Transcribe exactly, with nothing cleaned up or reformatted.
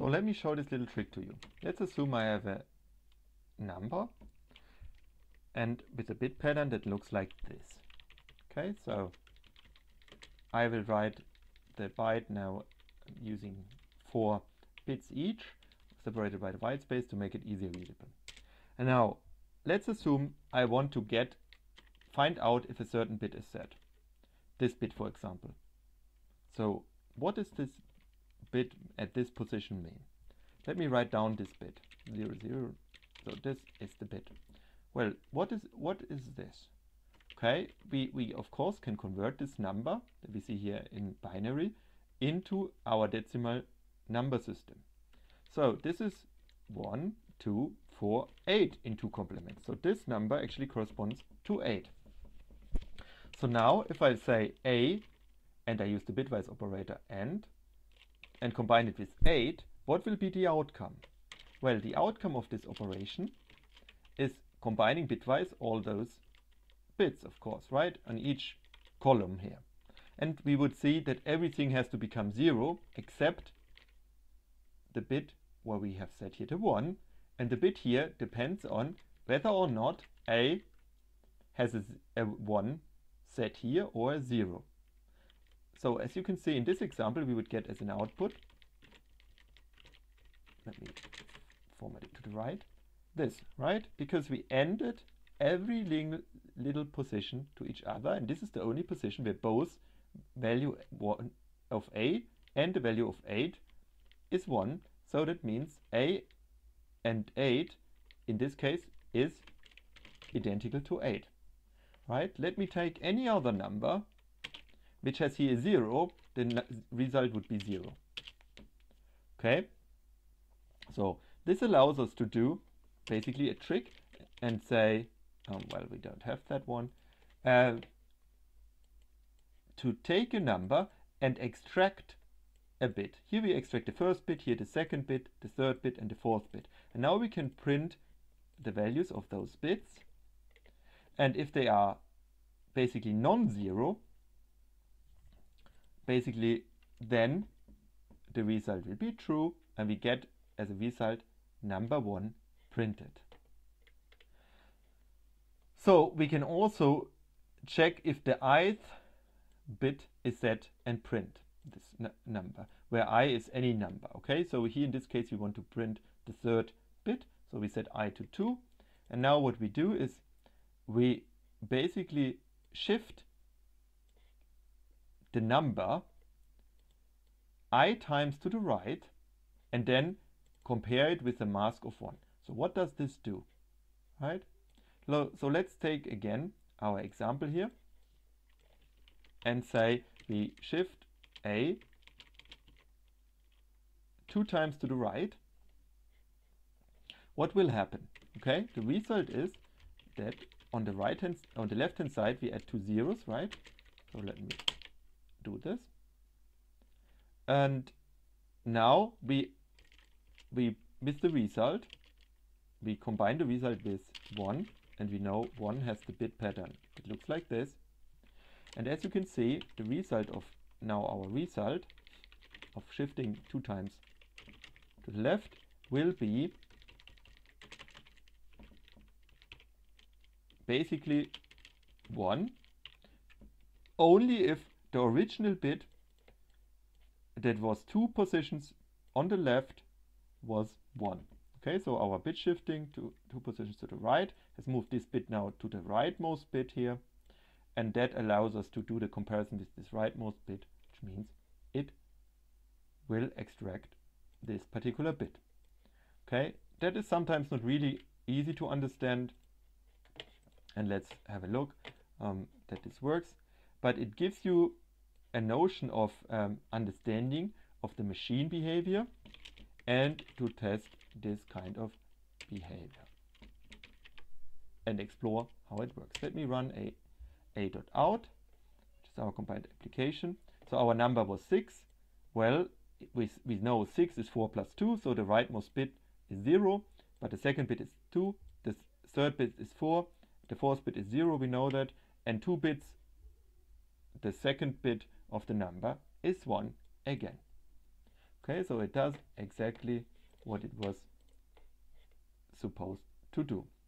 So let me show this little trick to you. Let's assume I have a number and with a bit pattern that looks like this. Okay, so I will write the byte now using four bits each, separated by the white space to make it easier readable. And now let's assume I want to get find out if a certain bit is set. This bit, for example. So what does this bit at this position mean? Let me write down this bit, zero, zero. So this is the bit. Well, what is what is this? Okay, we, we of course can convert this number that we see here in binary into our decimal number system. So this is one, two, four, eight in two complements. So this number actually corresponds to eight. So now if I say A and I use the bitwise operator AND and combine it with eight, what will be the outcome? Well, the outcome of this operation is combining bitwise all those bits, of course, right, on each column here. And we would see that everything has to become zero except the bit where we have set here the one, and the bit here depends on whether or not A has a, a one set here or a zero. So as you can see in this example, we would get as an output, let me format it to the right, this, right? Because we ended every little position to each other, and this is the only position where both value one of A and the value of eight is one. So that means A and eight in this case is identical to eight, right? Let me take any other number which has here zero, the result would be zero. Okay, so this allows us to do basically a trick and say, um, well, we don't have that one, uh, to take a number and extract a bit. Here we extract the first bit, here the second bit, the third bit, and the fourth bit. And now we can print the values of those bits. And if they are basically non-zero, basically then the result will be true, and we get as a result number one printed. So we can also check if the ith bit is set and print this number, where I is any number. Okay, so here in this case we want to print the third bit, so we set I to two, and now what we do is we basically shift the number I times to the right and then compare it with the mask of one. So what does this do, right? So let's take again our example here and say we shift A two times to the right. What will happen? Okay, the result is that on the right hand, on the left hand side, we add two zeros, right? So let me do this. And now we we with the result, we combine the result with one, and we know one has the bit pattern. It looks like this. And as you can see, the result of now our result of shifting two times to the left will be basically one, only if the original bit that was two positions on the left was one. Okay, so our bit shifting to two positions to the right has moved this bit now to the rightmost bit here, and that allows us to do the comparison with this rightmost bit, which means it will extract this particular bit. Okay, that is sometimes not really easy to understand, and let's have a look um, that this works, but it gives you a notion of um, understanding of the machine behavior and to test this kind of behavior and explore how it works. Let me run a a.out, which is our compiled application. So our number was six. Well, we, we know six is four plus two, so the rightmost bit is zero, but the second bit is two, the third bit is four, the fourth bit is zero, we know that, and two bits, the second bit of the number is one again. Okay, so it does exactly what it was supposed to do.